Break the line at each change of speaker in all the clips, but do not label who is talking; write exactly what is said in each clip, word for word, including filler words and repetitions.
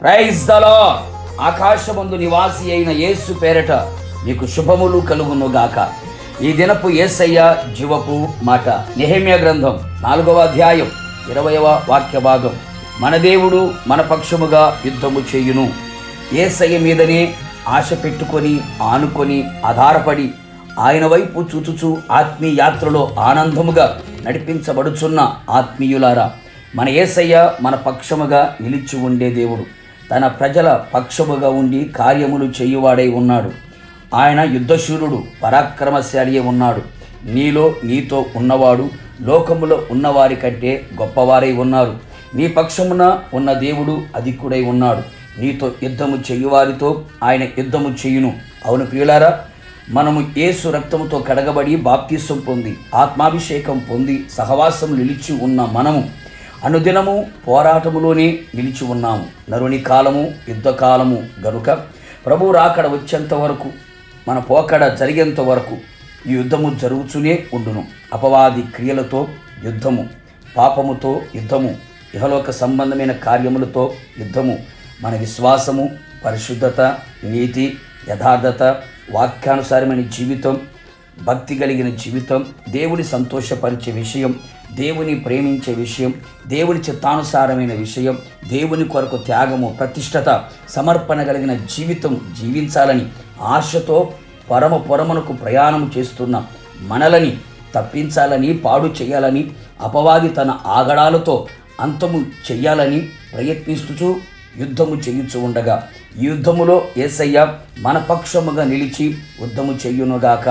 Praise the lord. ఆకాశమందు నివాసి అయిన యేసు పేరట మీకు శుభములు కలుగును గాక. ఈ దినపు యేసయ్య జీవపు మాట. నెహెమ్యా గ్రంథం నాలుగవ అధ్యాయం ఇరవయవ వాక్య భాగం. మన దేవుడు మన పక్షముగా యుద్ధము చేయును. యేసయ్య మీదనే ఆశ పెట్టుకొని ఆనుకొని ఆధారపడి ఆయన వైపు చూచుచు ఆత్మీయ యాత్రలో ఆనందముగా నడిపించబడుచున్న ఆత్మీయులారా, మన యేసయ్య మన పక్షముగా నిలిచి ఉండే దేవుడు. తన ప్రజల పక్షముగా ఉండి కార్యములు చేయువాడై ఉన్నాడు. ఆయన యుద్ధశూరుడు, పరాక్రమశాలి ఉన్నాడు. నీలో నీతో ఉన్నవాడు లోకములో ఉన్నవారి కంటే గొప్పవారై ఉన్నారు. నీ పక్షమున ఉన్న దేవుడు అధికుడై ఉన్నాడు. నీతో యుద్ధము చేయువారితో ఆయన యుద్ధము చేయును. అవును ప్రియులారా, మనము యేసు రక్తముతో కడగబడి బాప్తిసం పొంది ఆత్మాభిషేకం పొంది సహవాసం నిలిచి ఉన్న మనము అనుదినము పోరాటములోనే నిలిచి ఉన్నాము. నరుని కాలము యుద్ధకాలము గనుక ప్రభు రాకడ వచ్చేంత వరకు, మన పోకడ జరిగేంత వరకు ఈ యుద్ధము జరుగుతూనే ఉండును. అపవాది క్రియలతో యుద్ధము, పాపముతో యుద్ధము, ఇహలోక సంబంధమైన కార్యములతో యుద్ధము. మన విశ్వాసము, పరిశుద్ధత, నీతి, యథార్థత, వాక్యానుసారమైన జీవితం, భక్తి కలిగిన జీవితం, దేవుని సంతోషపరిచే విషయం, దేవుని ప్రేమించే విషయం, దేవుని చిత్తానుసారమైన విషయం, దేవుని కొరకు త్యాగము, ప్రతిష్టత, సమర్పణ కలిగిన జీవితం జీవించాలని ఆశతో పరమ పొరమునకు ప్రయాణం చేస్తున్న మనలని తప్పించాలని, పాడు చేయాలని, అపవాది తన ఆగడాలతో అంతము చెయ్యాలని ప్రయత్నిస్తూ యుద్ధము చేయుచు ఉండగా ఈ యుద్ధములో యేసయ్య మన పక్షముగా నిలిచి యుద్ధము చెయ్యునుగాక.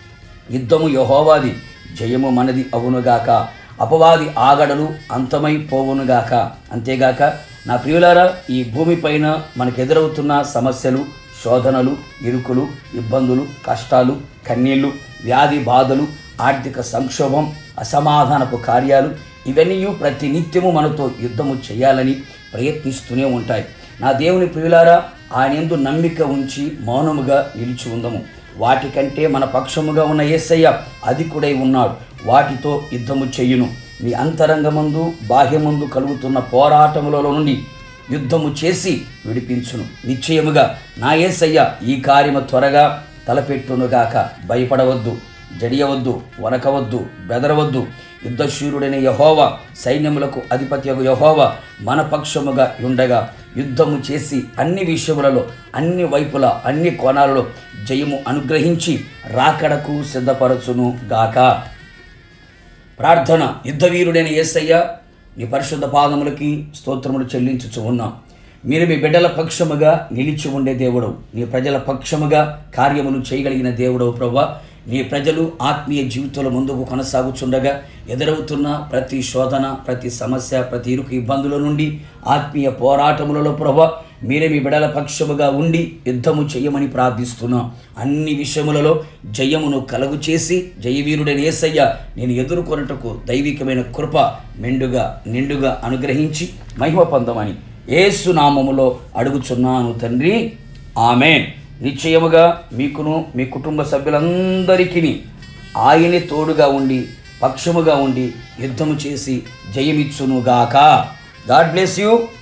యుద్ధము యెహోవాది, జయము మనది అవునుగాక. అపవాది ఆగడలు అంతమైపోవునుగాక. అంతేగాక నా ప్రియులారా, ఈ భూమిపైన మనకు ఎదురవుతున్న సమస్యలు, శోధనలు, ఇరుకులు, ఇబ్బందులు, కష్టాలు, కన్నీళ్లు, వ్యాధి బాధలు, ఆర్థిక సంక్షోభం, అసమాధానపు కార్యాలు, ఇవన్నీ ప్రతి నిత్యము మనతో యుద్ధము చేయాలని ప్రయత్నిస్తూనే ఉంటాయి. నా దేవుని ప్రియులారా, ఆయన యందు నమ్మిక ఉంచి మౌనముగా నిలిచి ఉందము. వాటికంటే మన పక్షముగా ఉన్న యేసయ్య అధికుడై ఉన్నాడు. వాటితో యుద్ధము చెయ్యును. మీ అంతరంగమందు బాహ్యమందు కలుగుతున్న పోరాటములలో నుండి యుద్ధము చేసి విడిపించును. నిశ్చయముగా నా యేసయ్య ఈ కార్యము త్వరగా తలపెట్టునుగాక. భయపడవద్దు, జడియవద్దు, వనకవద్దు, బెదరవద్దు. యుద్ధశూరుడైన యెహోవా, సైన్యములకు అధిపత్యగు యెహోవా మన పక్షముగా ఉండగా యుద్ధము చేసి అన్ని విషయములలో, అన్ని వైపుల, అన్ని కోణాలలో జయము అనుగ్రహించి రాకడకు సిద్ధపరచును గాక. ప్రార్థన. యుద్ధవీరుడైన యేసయ్య, నీ పరిశుద్ధ పాదములకి స్తోత్రములు చెల్లించుచు ఉన్నాం. మీరు మీ బిడ్డల పక్షముగా నిలిచి ఉండే దేవుడు, నీ ప్రజల పక్షముగా కార్యములు చేయగలిగిన దేవుడు ప్రభువా. నీ ప్రజలు ఆత్మీయ జీవితంలో ముందుకు కొనసాగుచుండగా ఎదురవుతున్న ప్రతి శోధన, ప్రతి సమస్య, ప్రతి ఇరుకు ఇబ్బందుల నుండి ఆత్మీయ పోరాటములలో ప్రభువా మీరే మీ బిడ్డల పక్షముగా ఉండి యుద్ధము చేయమని ప్రార్థిస్తున్నాం. అన్ని విషయములలో జయమును కలుగు చేసి జయవీరుడైన యేసయ్య నేను ఎదుర్కొనుటకు దైవికమైన కృప మెండుగా నిండుగా అనుగ్రహించి మహిమ పొందమని యేసు నామములో అడుగుచున్నాను తండ్రి, ఆమేన్. నిశ్చయముగా మీకును మీ కుటుంబ సభ్యులందరికీ ఆయనే తోడుగా ఉండి పక్షముగా ఉండి యుద్ధము చేసి జయమిచ్చునుగాక. God bless you.